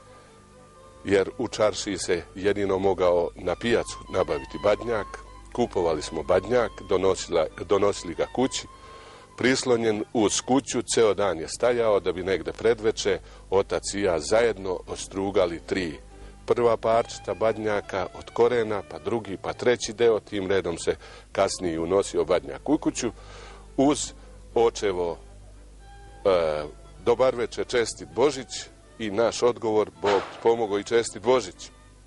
I: jer u čaršiji se jedino mogao na pijacu nabaviti badnjak. Kupovali smo badnjak, donosila, donosili ga kući. Prislonjen uz kuću, ceo dan je stajao da bi negde predveče otac i ja zajedno ostrugali tri prva parčeta badnjaka od korena, pa drugi, pa treći deo. Tim redom se kasnije unosio badnjak u kuću uz očevo e, dobar večer, čestit Božić, i naš odgovor, Bog pomogao i čestit Božić.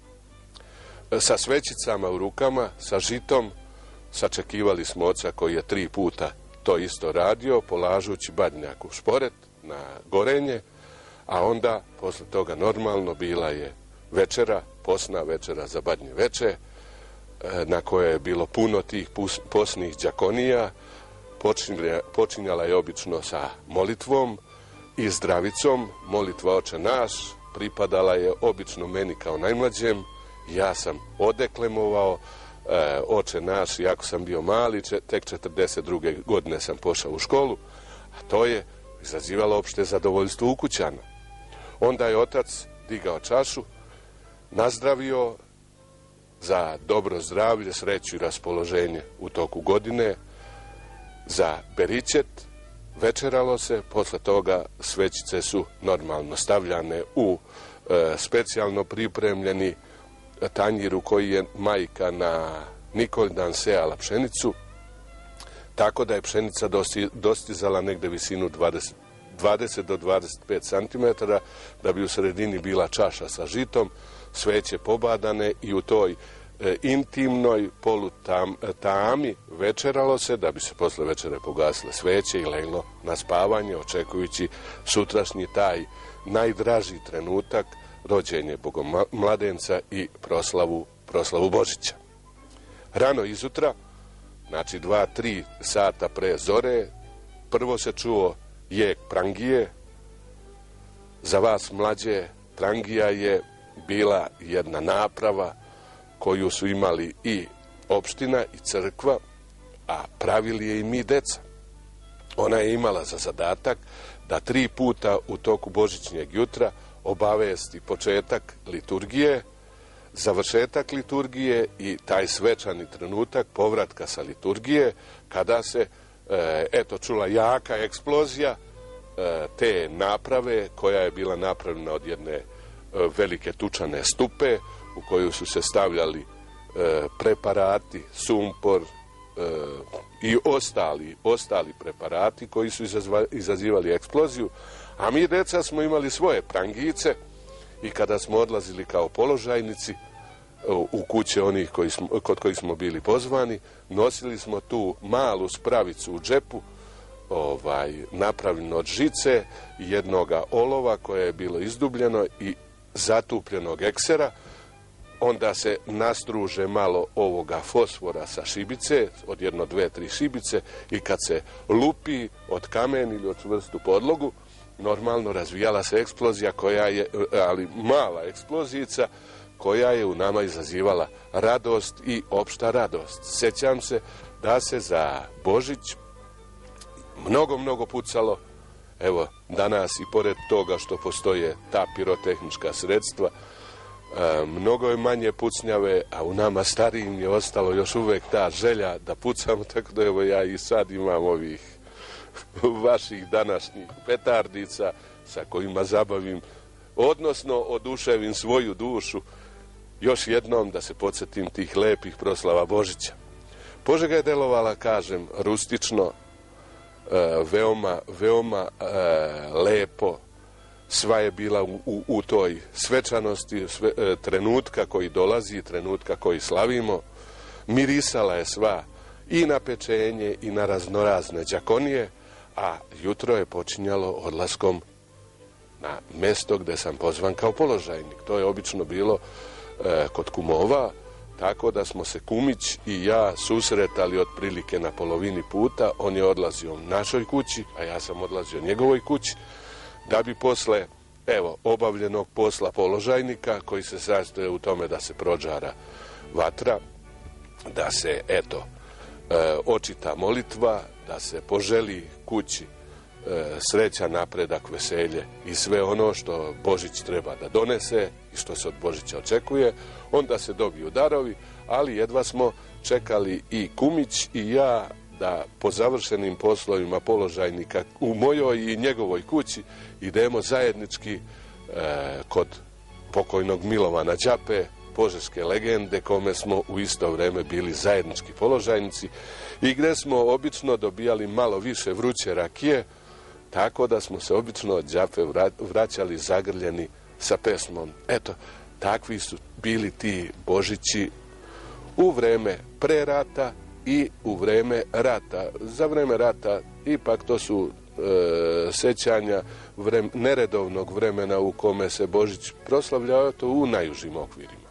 I: Sa svećicama u rukama, sa žitom, sačekivali smo oca koji je tri puta to isto radio, polažući badnjak u šporet na gorenje, a onda, posle toga normalno, bila je večera, posna večera za Badnje veče, na koje je bilo puno tih posnih đakonija. Počinjala je obično sa molitvom i zdravicom. Molitva Oče naš pripadala je obično meni kao najmlađem. Ja sam odeklemovao e, Oče naš, iako sam bio mali, če, tek četrdeset druge godine sam pošao u školu, a to je izazivalo opšte zadovoljstvo ukućana. Onda je otac digao čašu, nazdravio za dobro zdravlje, sreću i raspoloženje u toku godine, za beričet, večeralo se, posle toga svećice su normalno stavljane u e, specijalno pripremljeni tanjir u koji je majka na Nikoldan sejala pšenicu, tako da je pšenica dosti, dostizala negde visinu dvadeset, dvadeset do dvadeset pet centimetara, da bi u sredini bila čaša sa žitom, sveće pobadane i u toj e, intimnoj polutami večeralo se, da bi se posle večere pogasile sveće i leglo na spavanje, očekujući sutrašnji taj najdraži trenutak, rođenje Bogomladenca i proslavu, proslavu Božića. Rano izutra, znači dva, tri sata pre zore, prvo se čuo jek prangije. Za vas mlađe, prangija je bila jedna naprava koju su imali i opština i crkva, a pravili je i mi deca. Ona je imala za zadatak da tri puta u toku božićnjeg jutra obavesti početak liturgije, završetak liturgije i taj svečani trenutak povratka sa liturgije, kada se e, eto čula jaka eksplozija e, te naprave, koja je bila napravljena od jedne e, velike tučane stupe u koju su se stavljali e, preparati, sumpor e, i ostali, ostali preparati koji su izazva, izazivali eksploziju, a mi deca smo imali svoje prangice i kada smo odlazili kao položajnici u kuće onih koji smo, kod kojih smo bili pozvani, nosili smo tu malu spravicu u džepu, ovaj, napravljeno od žice i jednoga olova koje je bilo izdubljeno i zatupljenog eksera. Onda se nastruže malo ovoga fosfora sa šibice, od jedno, dve, tri šibice, i kad se lupi od kamen ili od čvrstu podlogu, normalno razvijala se eksplozija koja je, ali mala eksplozijica, koja je u nama izazivala radost i opšta radost. Sjećam se da se za Božić mnogo, mnogo pucalo. Evo, danas i pored toga što postoje ta pirotehnička sredstva, e, mnogo je manje pucnjave, a u nama starijim je ostalo još uvek ta želja da pucamo, tako da evo ja i sad imam ovih vaših današnjih petardica sa kojima zabavim, odnosno oduševim svoju dušu još jednom da se podsjetim tih lepih proslava Božića. Požega je delovala, kažem, rustično, e, veoma, veoma e, lepo. Sva je bila u, u, u toj svečanosti sve, e, trenutka koji dolazi, trenutka koji slavimo. Mirisala je sva i na pečenje i na raznorazne đakonije, a jutro je počinjalo odlaskom na mesto gde sam pozvan kao položajnik. To je obično bilo e, kod kumova, tako da smo se kumić i ja susretali otprilike na polovini puta. On je odlazio našoj kući, a ja sam odlazio njegovoj kući, da bi posle, evo, obavljenog posla položajnika, koji se sastoje u tome da se prođara vatra, da se, eto, e, očita molitva, da se poželi kući sreća, napredak, veselje i sve ono što Božić treba da donese i što se od Božića očekuje. Onda se dobiju darovi, ali jedva smo čekali i kumić i ja da po završenim poslovima položajnika u mojoj i njegovoj kući idemo zajednički e, kod pokojnog Milovana Đape, požeške legende, kome smo u isto vreme bili zajednički položajnici i gde smo obično dobijali malo više vruće rakije, tako da smo se obično od Đape vraćali zagrljeni sa pesmom. Eto, takvi su bili ti Božići u vreme pre rata i u vreme rata. Za vreme rata ipak to su e, sećanja vrem, neredovnog vremena u kome se Božić proslavljao, to u najužim okvirima.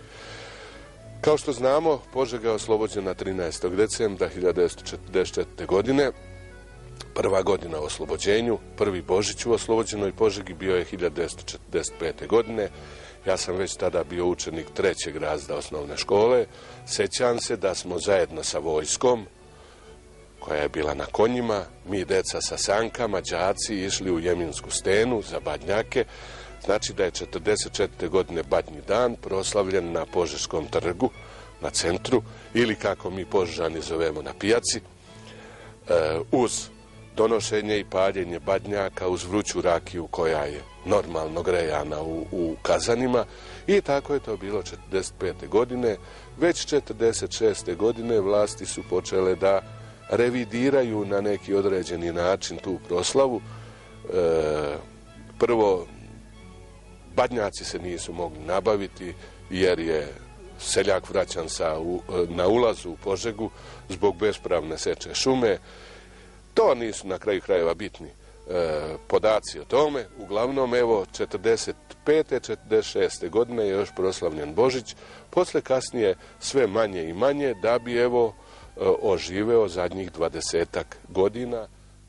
I: Kao što znamo, Požega je oslobođena trinaestog decembra hiljadu devetsto četrdeset četvrte. godine. Prva godina u oslobođenju, prvi Božić u oslobođenoj Požegi bio je hiljadu devetsto četrdeset pete. godine. Ja sam već tada bio učenik trećeg razreda osnovne škole. Sećam se da smo zajedno sa vojskom, koja je bila na konjima, mi deca sa sankama, đaci, išli u Jeminsku stenu za Badnjake. Znači da je četrdeset četvrte. godine Badnji dan proslavljen na Požeškom trgu, na centru, ili kako mi Požežani zovemo na pijaci, e, uz donošenje i paljenje badnjaka, uz vruću rakiju koja je normalno grejana u, u kazanima, i tako je to bilo četrdeset pete. godine. Već četrdeset šeste. godine vlasti su počele da revidiraju na neki određeni način tu proslavu. E, prvo, badnjaci se nisu mogli nabaviti jer je seljak vraćan sa, u, na ulazu u Požegu zbog bespravne seče šume. To nisu na kraju krajeva bitni e, podaci o tome. Uglavnom, evo, četrdeset pete četrdeset šeste godine je još proslavljen Božić, posle kasnije sve manje i manje, da bi, evo, e, oživeo zadnjih dvadesetak godina.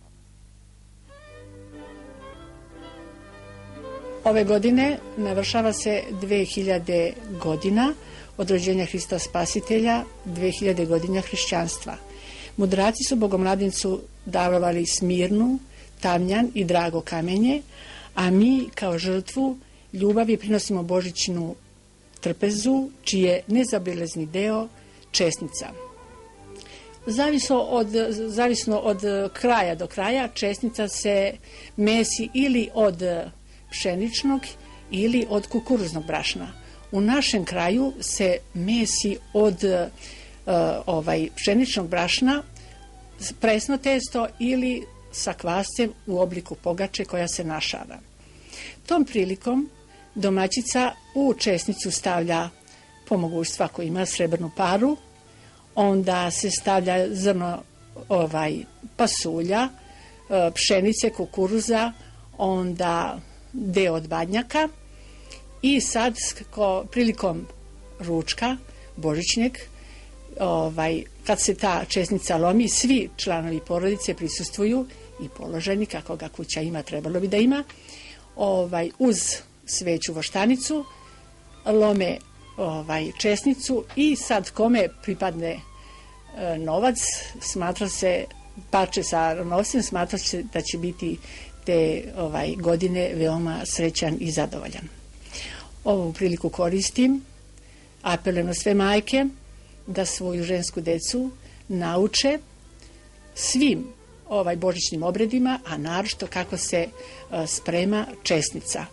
J: Ove godine navršava se dve hiljade godina od rođenja Hrista Spasitelja, dve hiljade godina hrišćanstva. Mudraci su Bogomladencu darovali Smirnu, Tamjan i drago kamenje, a mi kao žrtvu ljubavi prinosimo božićnu trpezu, čiji je nezaobilazni deo česnica. Zavisno od, zavisno od kraja do kraja, česnica se mesi ili od pšeničnog ili od kukuruznog brašna. U našem kraju se mesi od uh, ovaj, pšeničnog brašna, presno testo ili sa kvascem u obliku pogače koja se našava. Tom prilikom domaćica u česnicu stavlja, po mogućstvu ako ima srebrnu paru, onda se stavlja zrno ovaj, pasulja, pšenice, kukuruza, onda deo od badnjaka i sad ko, prilikom ručka božićnjeg, ovaj, kad se ta česnica lomi, svi članovi porodice prisustvuju i položajni, kako ga kuća ima, trebalo bi da ima, ovaj, uz sveću voštanicu, lome ovaj, česnicu i sad kome pripadne e, novac, smatra se, parče sa novcem, smatra se da će biti te ovaj, godine veoma srećan i zadovoljan. Ovu priliku koristim, apelujem na sve majke da svoju žensku decu nauče svim ovaj božićnim obredima, a naročito kako se a, sprema česnica.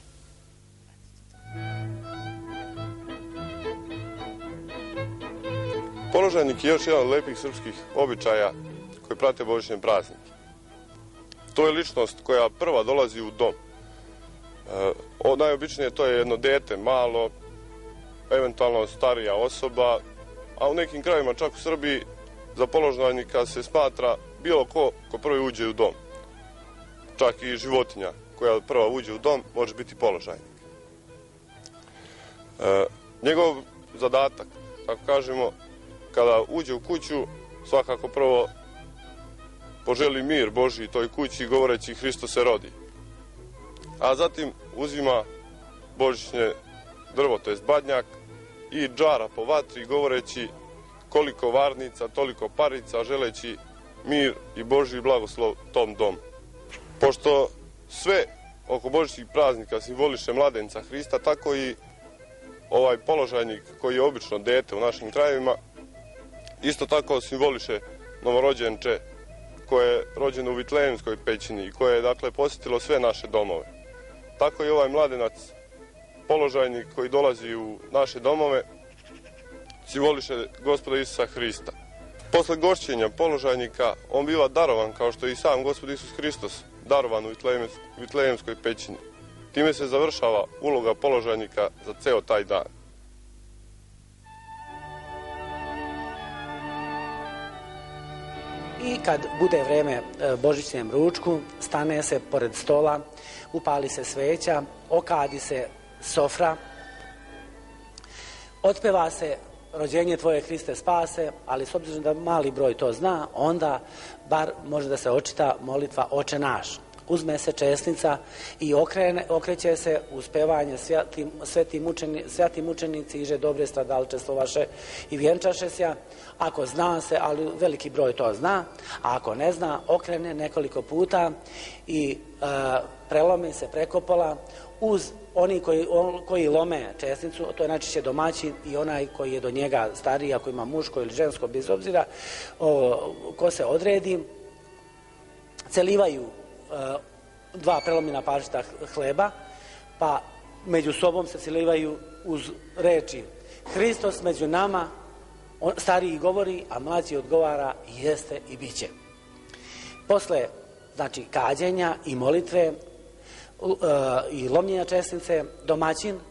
K: Položajnik je još jedan od lepih srpskih običaja koji prate božićne praznike. To je ličnost koja prva dolazi u dom. E, najobičnije to je jedno dete, malo, eventualno starija osoba, a u nekim krajevima, čak u Srbiji, za položajnika se smatra bilo ko ko prvi uđe u dom. Čak i životinja koja prva uđe u dom može biti položajnik. E, njegov zadatak, tako kažemo, kada uđe u kuću, svakako prvo poželi mir Božji toj kući govoreći Hristo se rodi. A zatim uzima božićne drvo, to jest badnjak, i džara po vatri govoreći koliko varnica, toliko parica, želeći mir i Božji blagoslov tom domu. Pošto sve oko božićnih praznika simboliše mladenca Hrista, tako i ovaj položajnik koji je obično dete u našim krajevima, isto tako simboliše novorođenče koje je rođeno u Vitlejemskoj pećini i koje je, dakle, posjetilo sve naše domove. Tako i ovaj mladenac, položajnik koji dolazi u naše domove, simboliše Gospoda Isusa Hrista. Posle gošćenja položajnika on biva darovan, kao što je i sam Gospod Isus Hristos darovan u Vitlejemskoj pećini. Time se završava uloga položajnika za ceo taj dan.
G: I kad bude vreme božićnem ručku, stane se pored stola, upali se sveća, okadi se sofra, otpeva se rođenje Tvoje Hriste spase, ali s obzirom da mali broj to zna, onda bar može da se očita molitva Oče naš. Uzme se česnica i okrene, okreće se uz pevanje svetim, svetim, učeni, svetim učenici iže dobre stradalčestovaše i vjenčaše se. Ako zna se, ali veliki broj to zna, a ako ne zna, okrene nekoliko puta i e, prelomi se preko pola uz oni koji, on, koji lome česnicu, to je najčešće domaćin i onaj koji je do njega stariji, ako ima muško ili žensko, bez obzira o, ko se odredi, celivaju dva prelomljena parčeta hleba, pa među sobom se celivaju uz reči Hristos među nama, on, stariji govori, a mlađi odgovara jeste i bit će. Posle, znači, kađenja i molitve uh, i lomljenja česnice, domaćin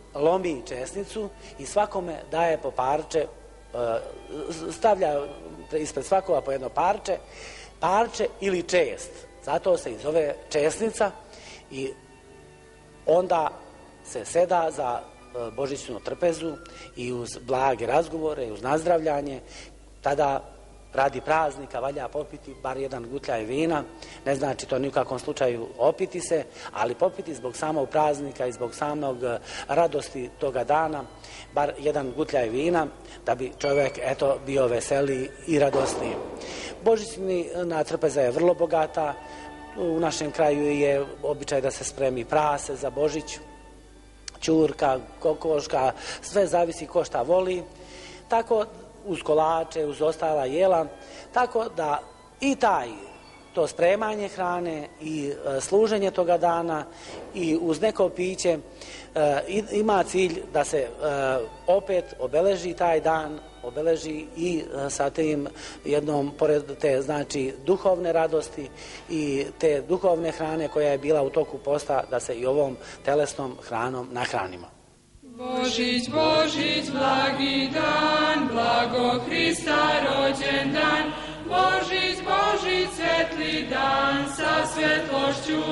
G: lomi česnicu i svakome daje po parče, stavlja ispred svakova po jedno parče, parče ili čest. Zato se i zove česnica i onda se seda za božićnu trpezu i uz blage razgovore i uz nazdravljanje. Tada radi praznika valja popiti bar jedan gutljaj vina, ne znači to ni u kakvom slučaju opiti se, ali popiti zbog samog praznika i zbog samog radosti toga dana, bar jedan gutljaj vina, da bi čovjek eto bio veseliji i radosniji. Božićna trpeza je vrlo bogata, u našem kraju je običaj da se spremi prase za Božić, ćurka, kokoška, sve zavisi ko šta voli, tako uz kolače, uz ostala jela, tako da i taj, to spremanje hrane i e, služenje toga dana i uz neko piće e, ima cilj da se e, opet obeleži taj dan, obeleži i e, sa tim jednom, pored te znači duhovne radosti i te duhovne hrane koja je bila u toku posta, da se i ovom telesnom hranom nahranimo.
L: Božić, Božić, blagi dan, blago Hrista rođen dan, Božić, Božić, svetli dan, sa svetlošću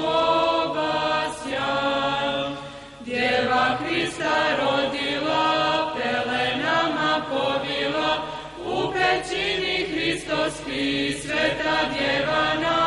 L: obasjan. Djeva Hrista rodila, pelenama povila, u pećini Hristovski, sveta djeva nam